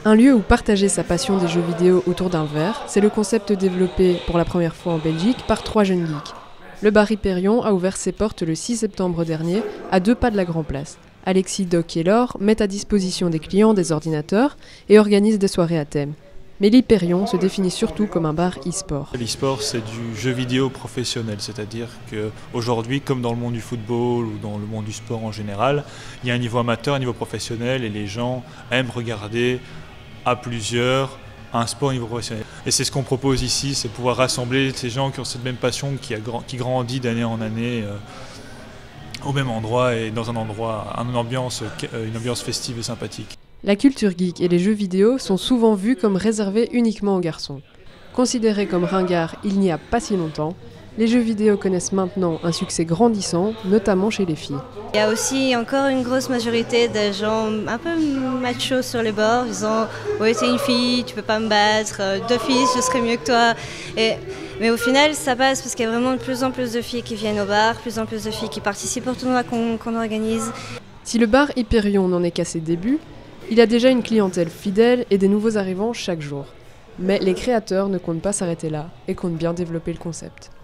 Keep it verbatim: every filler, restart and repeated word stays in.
Un lieu où partager sa passion des jeux vidéo autour d'un verre, c'est le concept développé pour la première fois en Belgique par trois jeunes geeks. Le bar Hyperion a ouvert ses portes le six septembre dernier, à deux pas de la Grand Place. Alexis, Doc et Laure mettent à disposition des clients des ordinateurs et organisent des soirées à thème. Mais l'Hyperion se définit surtout comme un bar e-sport. L'e-sport, c'est du jeu vidéo professionnel, c'est-à-dire qu'aujourd'hui, comme dans le monde du football ou dans le monde du sport en général, il y a un niveau amateur, un niveau professionnel et les gens aiment regarder à plusieurs un sport au niveau professionnel. Et c'est ce qu'on propose ici, c'est pouvoir rassembler ces gens qui ont cette même passion qui, a, qui grandit d'année en année euh, au même endroit et dans un endroit, une ambiance, une ambiance festive et sympathique. La culture geek et les jeux vidéo sont souvent vus comme réservés uniquement aux garçons. Considérés comme ringards il n'y a pas si longtemps, les jeux vidéo connaissent maintenant un succès grandissant, notamment chez les filles. Il y a aussi encore une grosse majorité de gens un peu machos sur les bords, disant « Ouais, t'es une fille, tu peux pas me battre, d'office, je serais mieux que toi ». Et mais au final, ça passe parce qu'il y a vraiment de plus en plus de filles qui viennent au bar, de plus en plus de filles qui participent aux tournois qu'on qu'on organise. Si le bar Hyperion n'en est qu'à ses débuts, il a déjà une clientèle fidèle et des nouveaux arrivants chaque jour. Mais les créateurs ne comptent pas s'arrêter là et comptent bien développer le concept.